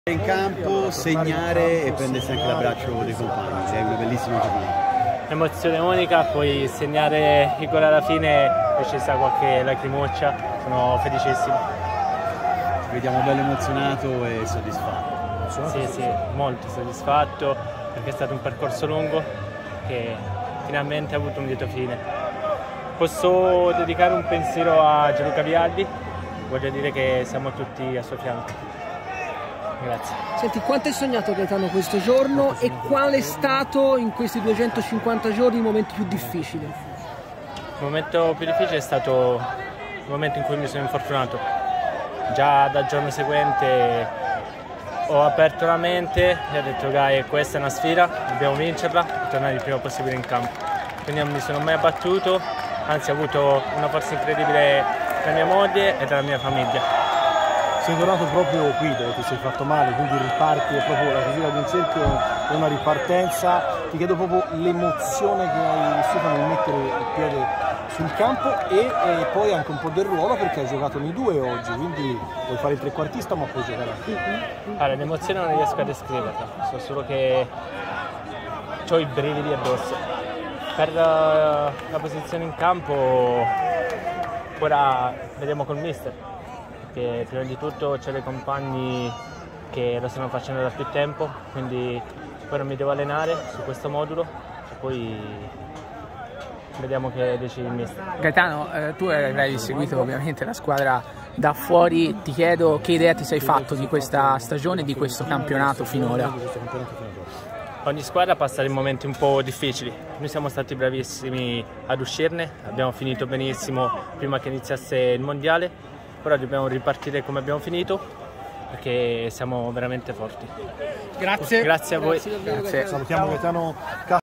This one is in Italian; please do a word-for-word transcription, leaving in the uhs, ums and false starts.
In campo, segnare e prendersi anche l'abbraccio dei compagni, è una bellissima giornata. Emozione unica, poi segnare il gol alla fine e ci sta qualche lacrimoccia, sono felicissimo. Ci vediamo bello emozionato e soddisfatto. Sì, sì, molto soddisfatto perché è stato un percorso lungo che finalmente ha avuto un lieto fine. Posso dedicare un pensiero a Gianluca Vialli, voglio dire che siamo tutti a suo fianco. Grazie. Senti, quanto hai sognato Gaetano questo giorno e qual è stato in questi duecentocinquanta giorni il momento più difficile? Il momento più difficile è stato il momento in cui mi sono infortunato. Già dal giorno seguente ho aperto la mente e ho detto Gai, questa è una sfida, dobbiamo vincerla e tornare il prima possibile in campo. Quindi non mi sono mai abbattuto, anzi ho avuto una forza incredibile dalla mia moglie e dalla mia famiglia. Sei tornato proprio qui dove ti sei fatto male, quindi riparti, è proprio la chiusura di un cerchio, è una ripartenza. Ti chiedo proprio l'emozione che hai vissuto nel mettere il piede sul campo e, e poi anche un po' del ruolo perché hai giocato nei due oggi, quindi vuoi fare il trequartista ma puoi giocare anche. Allora, l'emozione non riesco a descriverla, so solo che ho i brividi addosso. Per uh, la posizione in campo ora vediamo col mister. Che prima di tutto c'è dei compagni che lo stanno facendo da più tempo, quindi ora mi devo allenare su questo modulo e poi vediamo che decide il mister. Gaetano, eh, tu avrai seguito ovviamente la squadra da fuori, ti chiedo che idea ti sei fatto di questa stagione e di questo campionato finora? Ogni squadra passa dei momenti un po' difficili, noi siamo stati bravissimi ad uscirne, abbiamo finito benissimo prima che iniziasse il mondiale. Ora dobbiamo ripartire come abbiamo finito perché siamo veramente forti. Grazie. Grazie a voi. Grazie, Grazie. Salutiamo Gaetano.